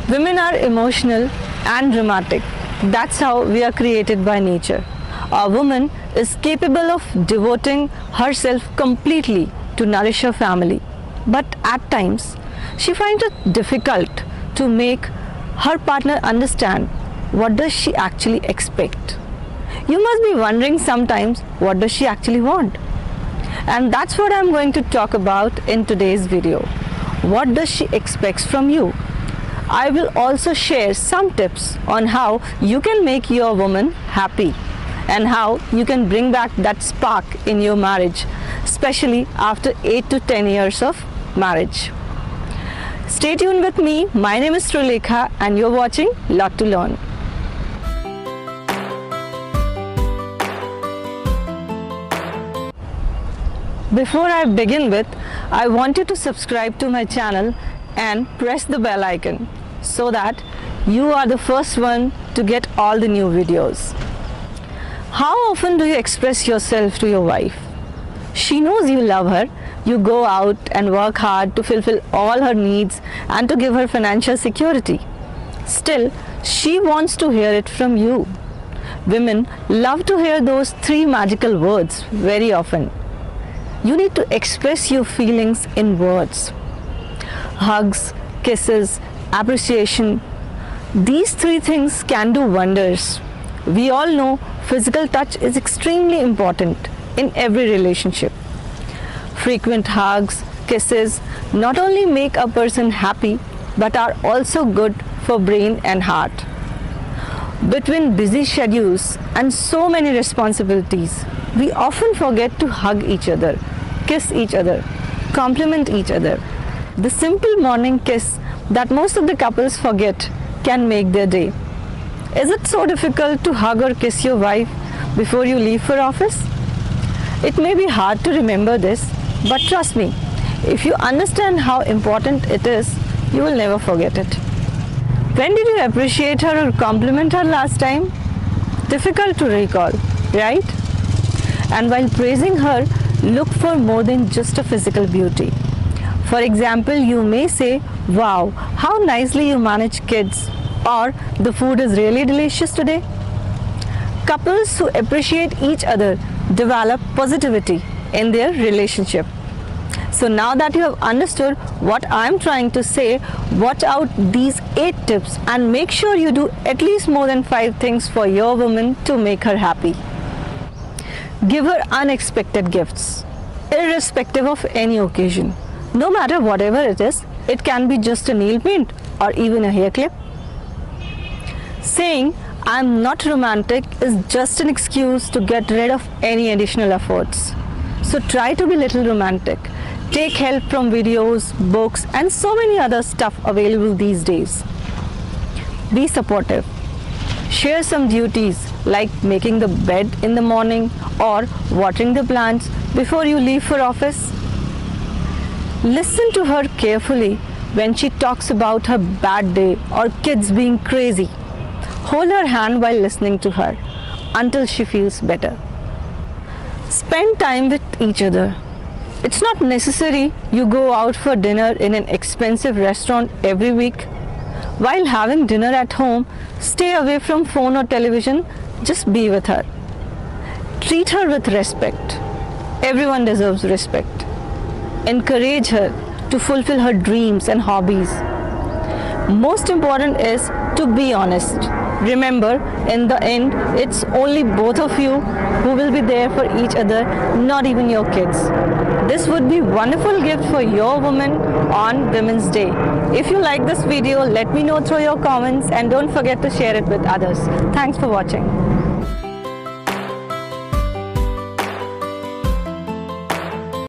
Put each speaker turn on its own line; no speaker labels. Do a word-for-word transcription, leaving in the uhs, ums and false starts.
Women are emotional and dramatic. That's how we are created by nature. A woman is capable of devoting herself completely to nourish her family. But at times, she finds it difficult to make her partner understand what does she actually expect. You must be wondering sometimes, what does she actually want? And that's what I'm going to talk about in today's video. What does she expect from you? I will also share some tips on how you can make your woman happy and how you can bring back that spark in your marriage, especially after eight to ten years of marriage. Stay tuned with me. My name is Trilekha and you're watching Lottolearn. Before I begin with, I want you to subscribe to my channel and press the bell icon so that you are the first one to get all the new videos. How often do you express yourself to your wife? She knows you love her. You go out and work hard to fulfill all her needs and to give her financial security. Still, she wants to hear it from you. Women love to hear those three magical words very often. You need to express your feelings in words. Hugs, kisses, appreciation. These three things can do wonders. We all know physical touch is extremely important in every relationship. Frequent hugs, kisses not only make a person happy but are also good for brain and heart. Between busy schedules and so many responsibilities, we often forget to hug each other, kiss each other, compliment each other. The simple morning kiss that most of the couples forget can make their day. Is it so difficult to hug or kiss your wife before you leave for office? It may be hard to remember this, but trust me, if you understand how important it is, you will never forget it. When did you appreciate her or compliment her last time? Difficult to recall, right? And while praising her, look for more than just a physical beauty. For example, you may say, "Wow, how nicely you manage kids," or "The food is really delicious today." Couples who appreciate each other develop positivity in their relationship. So now that you have understood what I am trying to say, watch out these eight tips and make sure you do at least more than five things for your woman to make her happy. Give her unexpected gifts, irrespective of any occasion. No matter whatever it is, it can be just a nail paint or even a hair clip. Saying "I'm not romantic" is just an excuse to get rid of any additional efforts. So try to be a little romantic. Take help from videos, books, and so many other stuff available these days. Be supportive. Share some duties like making the bed in the morning or watering the plants before you leave for office. Listen to her carefully when she talks about her bad day or kids being crazy. Hold her hand while listening to her until she feels better. Spend time with each other. It's not necessary you go out for dinner in an expensive restaurant every week. While having dinner at home, stay away from phone or television. Just be with her. Treat her with respect. Everyone deserves respect. Encourage her to fulfill her dreams and hobbies. Most important is to be honest. Remember, in the end, it's only both of you who will be there for each other, not even your kids. This would be a wonderful gift for your woman on Women's Day. If you like this video, let me know through your comments and don't forget to share it with others. Thanks for watching.